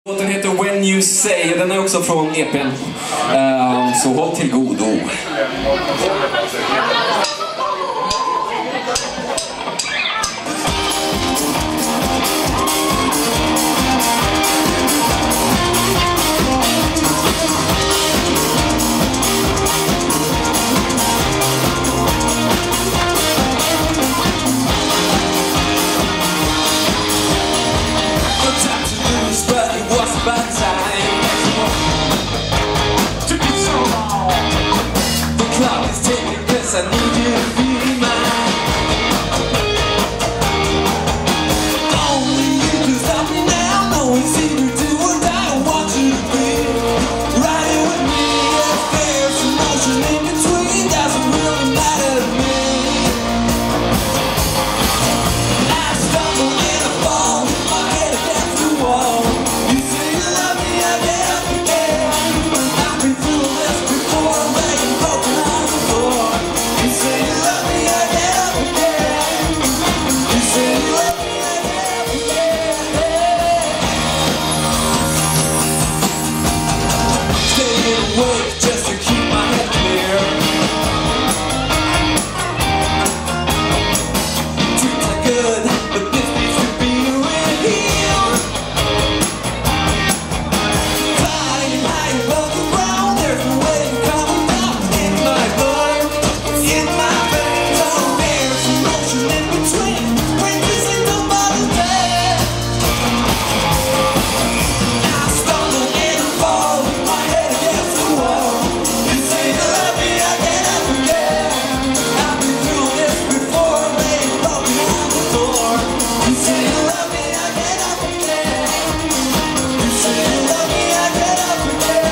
Låten heter When You Say, den är också från EPn. Så håll till godo. I need you to be mine. Only you can stop me now. No one's either do or die. I want you to be right here with me. If there's emotion in between, doesn't really matter to me. I stumble and I fall, my head against the wall. You say you love me, I get up again. I've been through this before, laying broken on the floor. You say you love me, I get up again. You say you love me, I get up again. Staying awake just to keep my head clear. Dreams are good, but this needs to be real. Flying high above the ground, there's no way to come down. In my blood, in my veins, oh, there's emotion in between. When you say nobody's there, I stumble and I fall, my head against the wall. You say you love me, I get up again. I've been through this before, laying broken on the floor. You say you love me, I get up again. You say you love me, I get up again.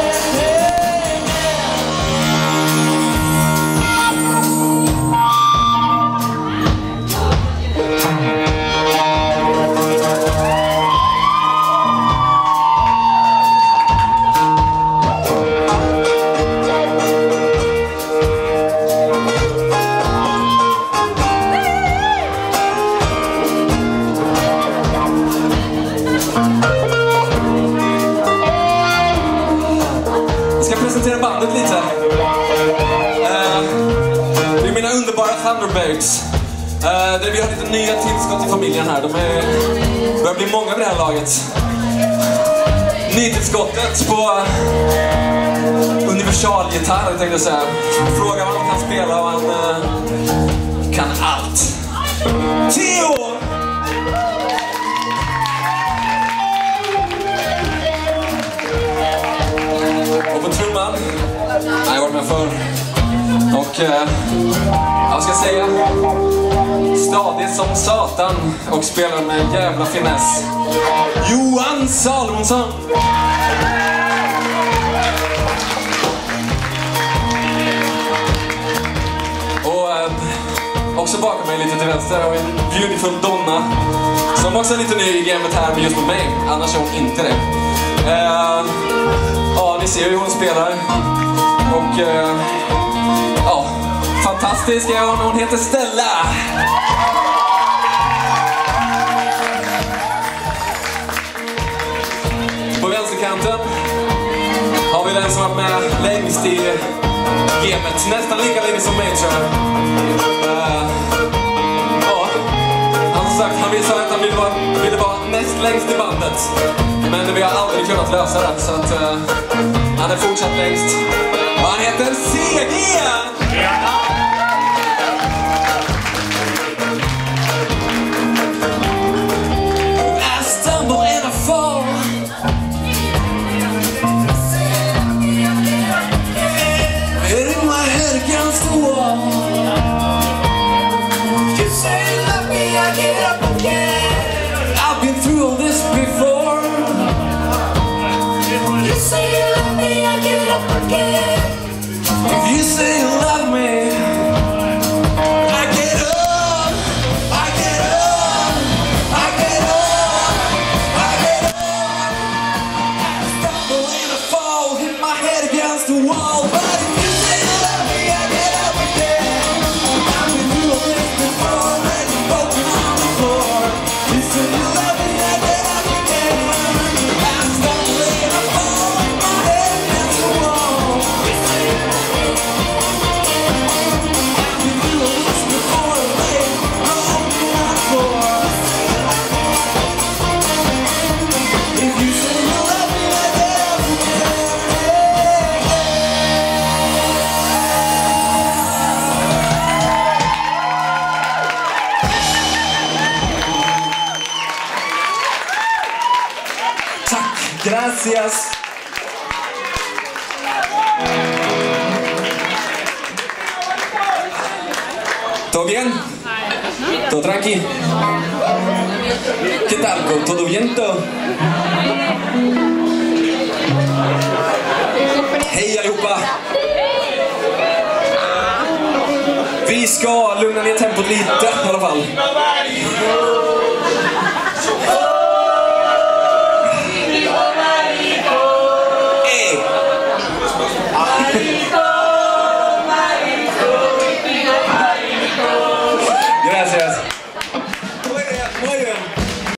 Jag ska presentera bandet lite. Det är mina underbara Thunderbirds. Vi har lite nya tillskott i familjen här. De börjar bli många vid det här laget. Nytillskottet på universalgitarr, tänkte jag säga. Fråga vad han kan spela och han kan allt. Theo! Och på trumman, jag har varit med förr. Och jag ska säga, stadigt som satan och spelar med jävla finess. Johan Salomonsson. Och också bakom mig lite till vänster har vi en beautiful Donna som också är lite ny i gamet här med just med mig, annars är hon inte det. Ja, ni ser ju hur hon spelar. Och ja, fantastisk är hon. Hon heter Stella. På vänsterkanten har vi den som varit med längst i gamet. Nästan lika länge som mig, tror jag. Ja, han som sagt, han ville säga att han ville vara näst längst i bandet. Men vi har aldrig kunnat lösa det, så att han är fortsatt längst. Och han heter CG! I stumble and I fall. Hitting my head against the wall. You say you love me, I get up again. I've been through all this before. You say you love me, I get up again. If you say you love me, I get up, I get up, I get up, I get up. Gracias. ¿Todo bien? ¿Todo tranqui? ¿Qué tal? ¿Todo viento? Hej allihopa! Vi ska lugna ner tempot lite i alla fall.